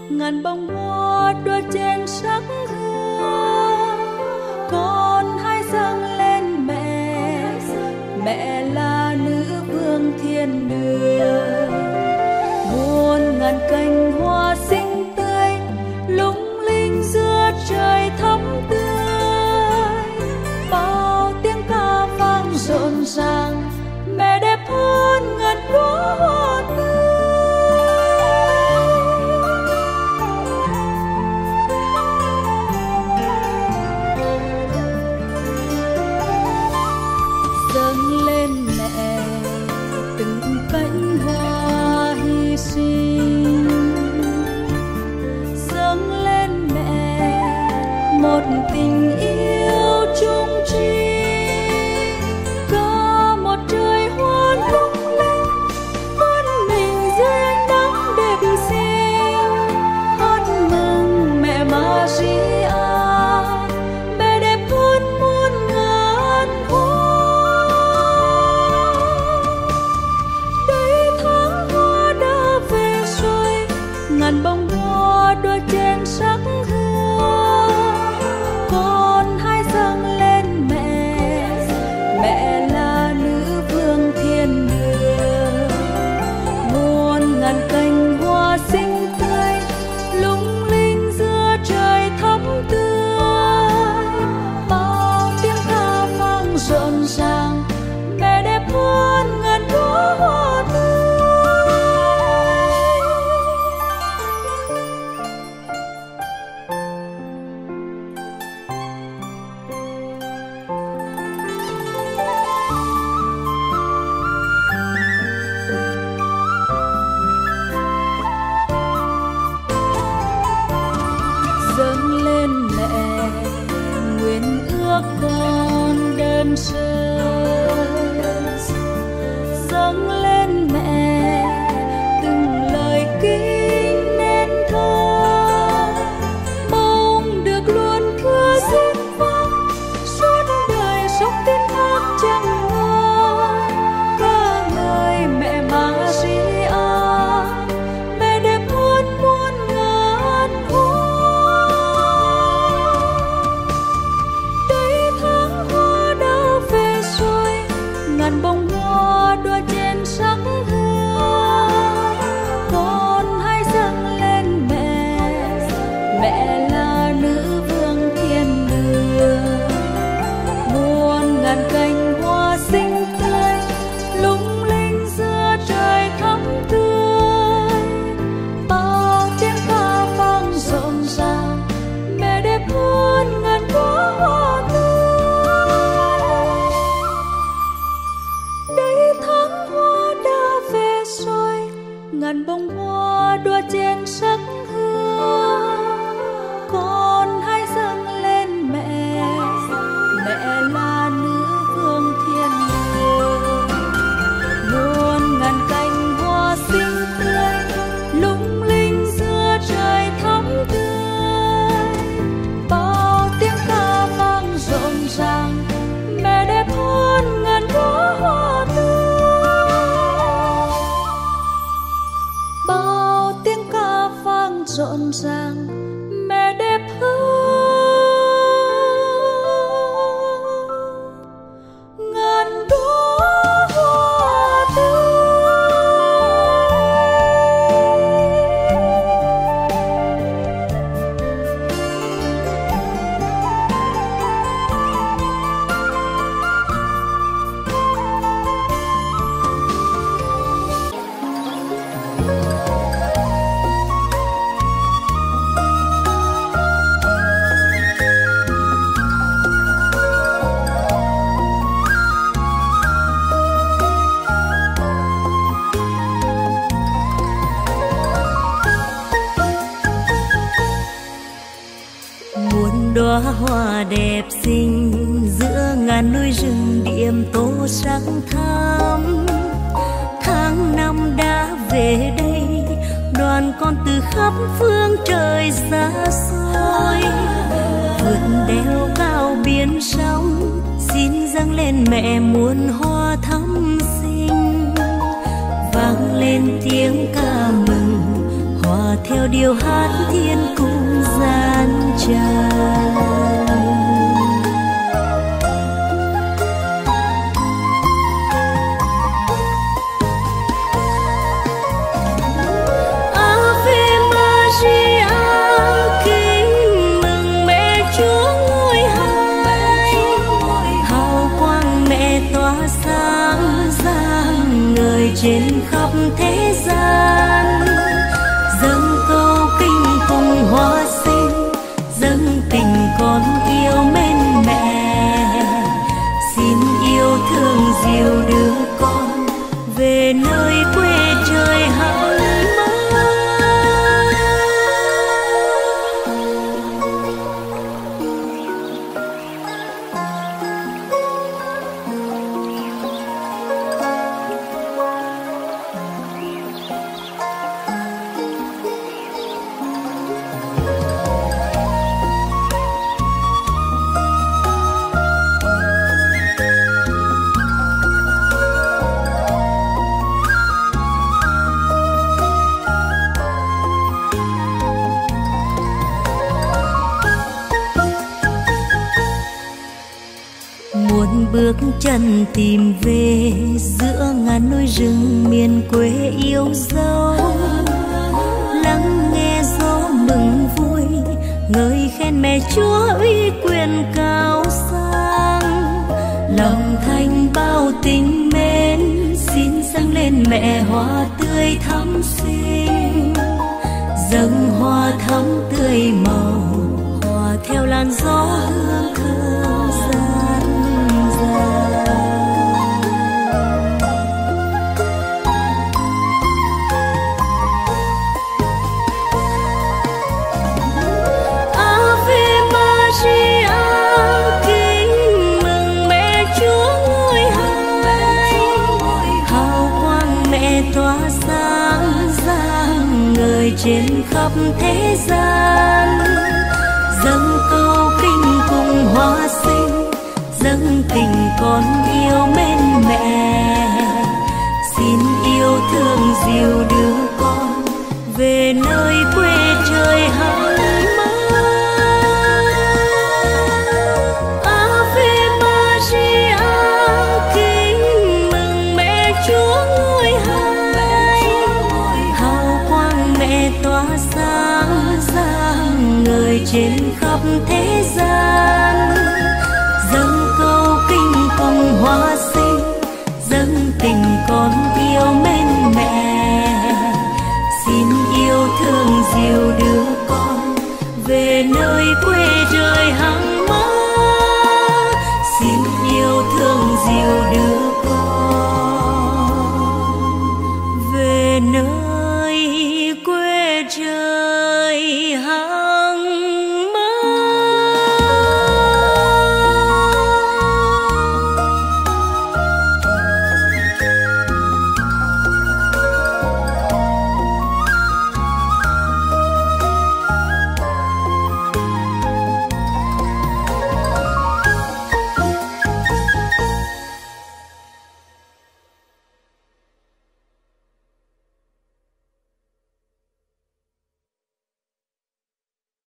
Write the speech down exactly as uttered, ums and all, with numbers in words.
ngàn bông hoa đua trên sắc hương. Con hãy dâng lên mẹ, mẹ là nữ vương thiên đường. Muôn ngàn cành hoa xinh tươi lung linh giữa trời thắm tươi. Bao tiếng ca vang rộn ràng, mẹ đẹp hơn ngàn đóa hoa tươi. Dâng lên mẹ từng cánh hoa hy sinh, dâng lên mẹ một tình yêu chung trinh. Cả một trời hoa lung linh vươn mình dưới ánh nắng đẹp xinh. Hát mừng mẹ Maria, mẹ đẹp hơn muôn ngàn hoa. Đây tháng hoa đã về rồi, ngàn bông hoa đua trên sắc hương. Con hãy dâng lên mẹ, mẹ là nữ vương thiên đường. Muôn ngàn cành hoa xinh tươi lung linh giữa trời thắm tươi. Bao tiếng ca vang rộn ràng, mẹ đẹp hơn ngàn đóa hoa tươi. Dâng lên mẹ nguyện ước con đơn sơ. Dâng lên mẹ từng lời kính nên thơ. Mong được luôn thưa xin vâng suốt đời sống tin thác chẳng ngơi. Ca ngợi mẹ Maria, mẹ đẹp hơn muôn ngàn hoa. Đây tháng hoa đã về rồi, ngàn bông hoa đua trên sắc hương. Con hãy dâng lên mẹ, mẹ là nữ vương thiên đường. Muôn ngàn cành hoa xinh tươi lung linh giữa trời thắm tươi. Bao tiếng ca vang rộn ràng, mẹ đẹp hơn ngàn đóa hoa tươi. Đây tháng hoa đã về rồi, ngàn bông hoa đua trên sắc hương. Con hãy dâng lên mẹ, mẹ là nữ vương thiên đường. Muôn ngàn cành hoa xinh tươi lung linh giữa trời thắm tươi. Bao tiếng ca vang rộn ràng, mẹ đẹp hơn ngàn đóa hoa tươi. Bao tiếng ca vang rộn ràng, mẹ đẹp hơn ngàn đóa hoa tươi. Muôn đóa hoa đẹp xinh giữa ngàn núi rừng điểm tô sắc thắm. Tháng năm đã về đây, đoàn con từ khắp phương trời xa xôi. Vượt đèo cao biển sóng, xin dâng lên mẹ muôn hoa thắm xinh. Vang lên tiếng ca mừng, hòa theo điệu hát thiên cung gian tràn. Ave Maria, kính mừng mẹ Chúa ngôi high, hào quang mẹ tỏa sáng rạng ngời trên khắp thế gian. Dâng câu kinh cùng hoa sinh, dâng tình con yêu mến mẹ. Xin yêu thương dìu đứa con về nơi quê trời hằng bước chân tìm về giữa ngàn núi rừng miền quê yêu dấu. Lắng nghe gió mừng vui, ngợi khen mẹ Chúa uy quyền cao sang. Lòng thanh bao tình mến, xin dâng lên mẹ hoa tươi thắm xinh. Dâng hoa thắm tươi màu, hòa theo làn gió hương thơm gian dào. Ave Maria, kính mừng mẹ Chúa ngôi high, hào quang mẹ tỏa sáng rạng ngời trên khắp thế gian. Dâng câu kinh cùng hoa sinh, dâng tình con yêu mến mẹ. Xin yêu thương dìu đứa con về nơi quê trời hằng mơ. Ave Maria, kính mừng mẹ Chúa ngôi high, hào quang mẹ tỏa sáng rạng ngời trên khắp thế gian. Dâng câu kinh cùng hoa sinh, dâng tình con yêu mến mẹ. Xin yêu thương dìu đứa con về nơi quê trời hằng mơ. Xin yêu thương dìu đứa con về nơi